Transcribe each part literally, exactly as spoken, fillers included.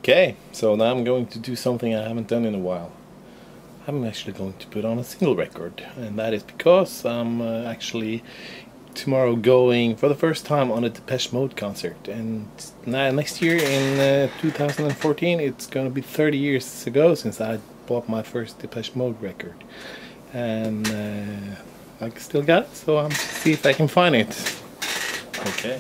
Okay, so now I'm going to do something I haven't done in a while. I'm actually going to put on a single record, and that is because I'm uh, actually tomorrow going for the first time on a Depeche Mode-concert, and next year in uh, two thousand fourteen it's going to be thirty years ago since I bought my first Depeche Mode record, and uh, I still got it, so I'm see if I can find it. Okay.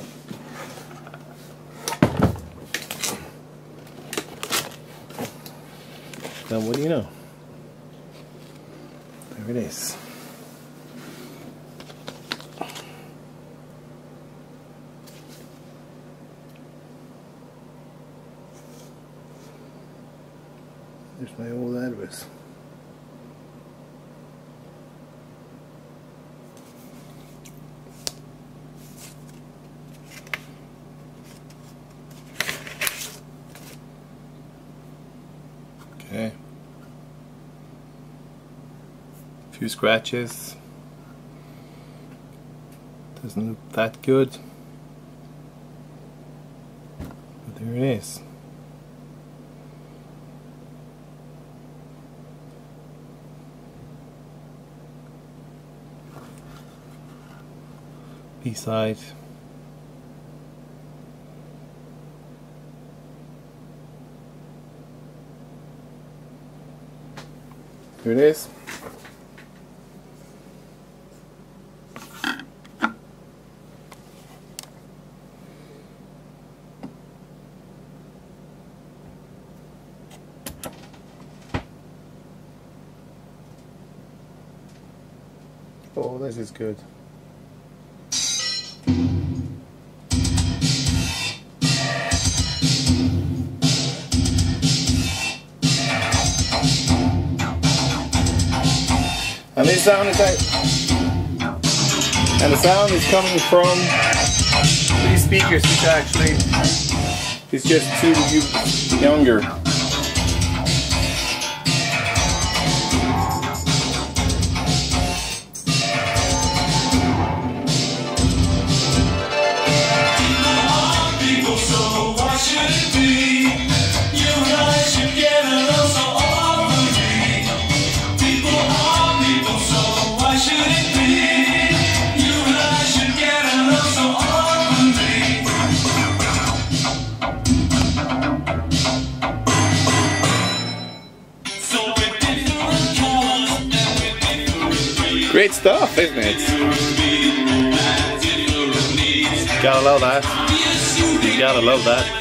Now what do you know? There it is. There's my old address. Okay. A few scratches. Doesn't look that good. But there it is. B-side. Here it is. Oh, this is good. And this sound is out, and the sound is coming from these speakers, which actually is just two younger. Great stuff, isn't it? Gotta love that. You gotta love that.